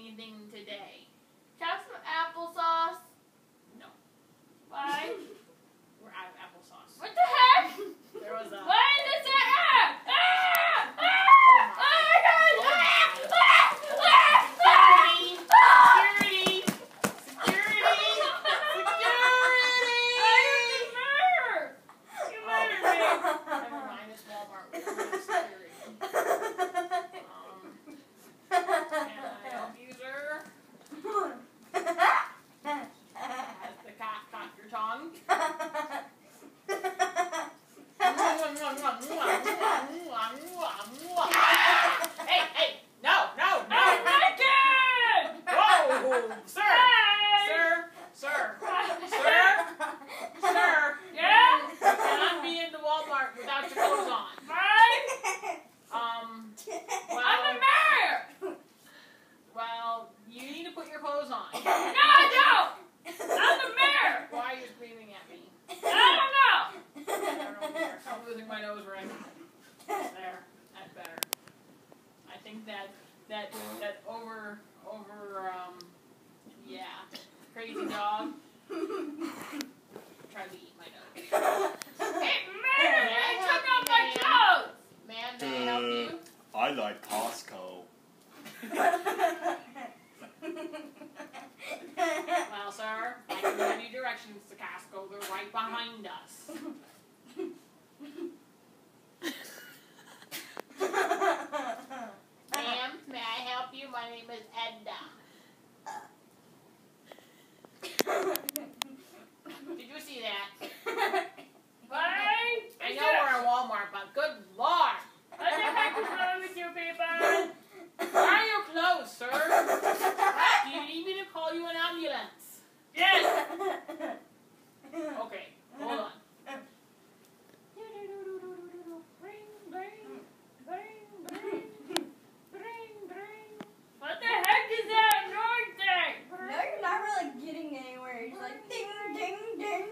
anything today? Have some applesauce. No. Why? We're out of applesauce. What the heck? There was a... Why is this at? Hey, no. Whoa, sir. Yeah? You cannot be in the Walmart without your clothes on. I'm the mayor. Well, you need to put your clothes on. No, I don't. I'm the mayor. Why are you screaming at me? I don't know. I don't know either. I'm losing my nose ring. There, that's better. I think that over, yeah, crazy dog tried to eat my nose. Hey, mayor, they took out my clothes. Ma'am, may I help you? I like Costco. Well, sir, I can give you directions to Costco. They're right behind us. Ma'am, may I help you? My name is Edna. Did you see that? Why? I know we're in Walmart, but good Lord! What the heck is wrong with you people? Where are your clothes, sir? Do you need me to call you an ambulance? Yes. Okay, hold on. What the heck is that noise thing? No, you're not really getting anywhere. You're just like ding, ding, ding.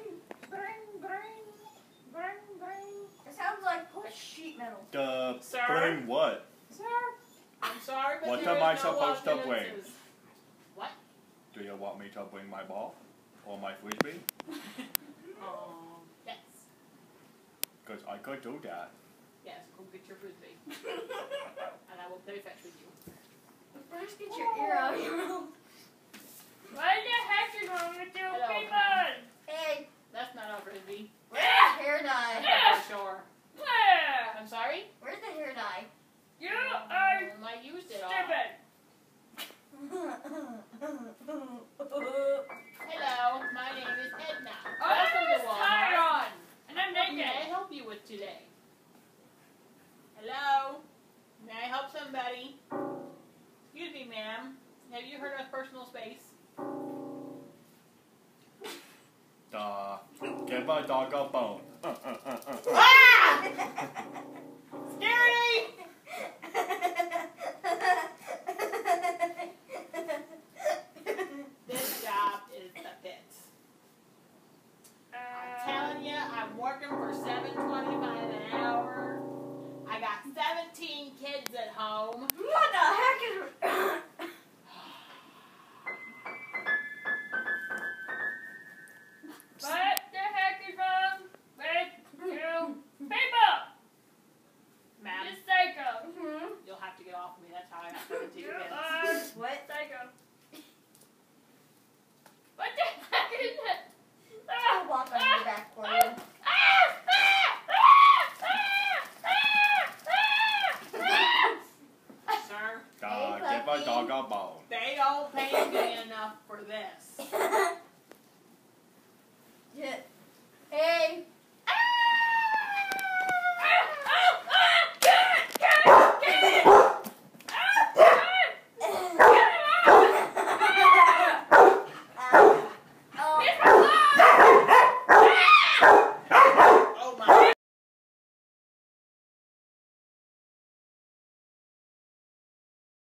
It sounds like push sheet metal. Sir? Bring what? Sir, I'm sorry, but What there am I is no supposed to bring? ambulances. What? Do you want me to bring my ball? Or my frisbee? Yes. Because I could do that. Yes, go get your frisbee. And I will play fetch with you. First, get your ear out of your mouth. What the heck is wrong with you Hello. people? Hey, That's not a frisbee. where's the hair dye? For sure. Where? I'm sorry? Where's the hair dye? You are I used it all. stupid. Hello, my name is Edna. I Welcome have to a tie Walmart. on, and I'm What may I naked. help you with today? Hello? May I help somebody? Excuse me, ma'am. Have you heard of personal space? Give my dog a bone. Ah! Scary! This job is the pits. I'm telling you, I'm working for $7.25 an hour. I got 17 kids at home. What the heck is... What the heck is wrong with you people? Ma'am, You psycho. you'll have to get off of me. That's how I got 17 You kids. are What? psycho. What the heck is that? I'll walk on your back for you. Sir, Give my dog a bone. they don't pay me enough for this.